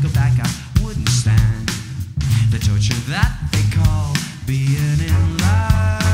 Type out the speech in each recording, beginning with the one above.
go back, I wouldn't stand the torture that they call being in love.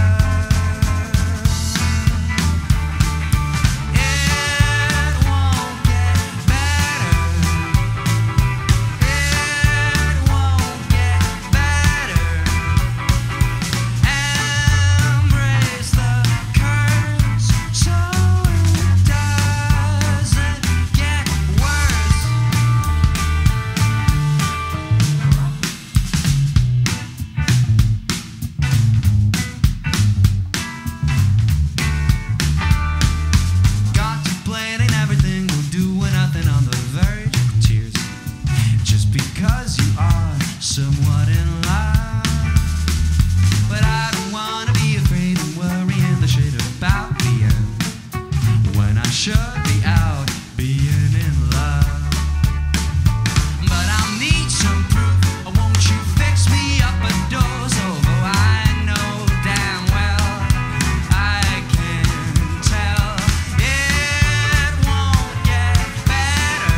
Because you are somewhat in love. But I don't want to be afraid and worrying the shit about the end when I should be out being in love. But I'll need some proof. Won't you fix me up a dose? Although I know damn well I can tell it won't get better.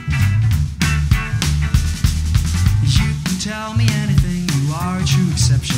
Tell me anything, you are a true exception.